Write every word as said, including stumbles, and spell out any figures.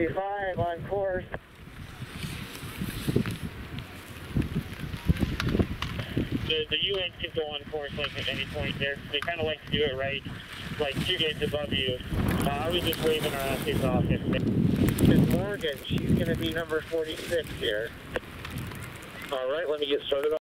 forty-five on course. The, the U N could go on course like at any point there. They kind of like to do it right, like two gates above you. Uh, I was just waving our asses off. It's Morgan. She's going to be number forty-six here. All right, let me get started.